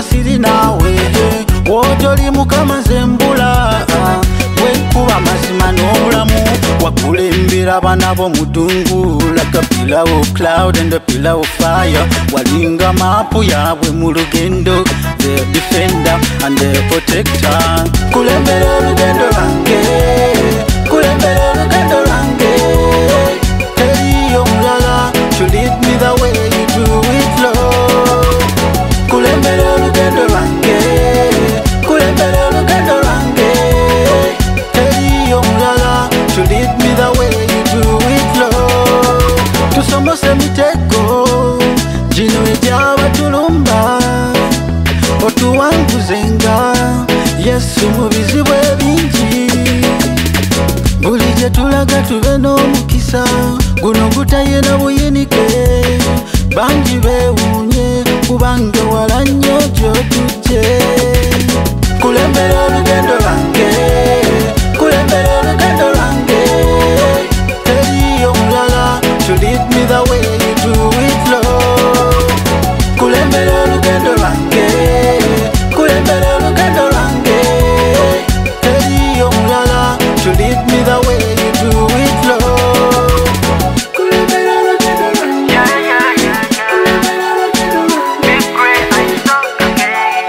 nga siri naawe wotoli mukama zembula wekuba mazima n'obulamu wakulembera abaana b'omudungu like a pillar of cloud and a pillar of fire walinga maapu yaabwe mu lugendo the defender and the protector kulembera olugendo lwange kulembera olugendo lwange teriyo mulala to lead me the way you do it Lord kulembera olugendo lwange kulembera olugendo lwange teriyo mulala to lead me the way you do it Lord tusomose emitego gino egy'abatulumba otuwanguzenga Yesu mu bizibu ebingi buli gye tulaga tube n'omukisa guno gutayina buyinike bangi beewuunye kubanga wala nnyo gy'otujje kulembera olugendo lwange kulembera olugendo lwange teriyo mulala to lead me the way you do it Lord kulembera olugendo lwange kulembera olugendo lwange teriyo mulala to lead me the way you do it Lord kulembera olugendo lwange kulembera olugendo lwange Bigray I talk again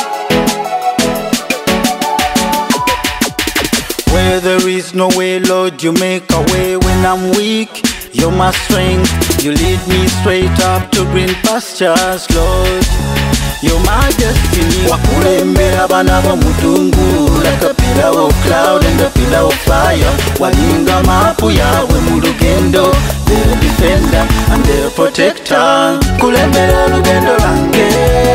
where there is no way Lord you make a way when I'm weak you're my strength you lead me straight up to green pastures Lord you're my destiny wakulembera abaana b'omudungu like a pillar of cloud and a pillar of fire walinga maapu yaabwe mu lugendo the defender and the protector kulembera olugendo lwange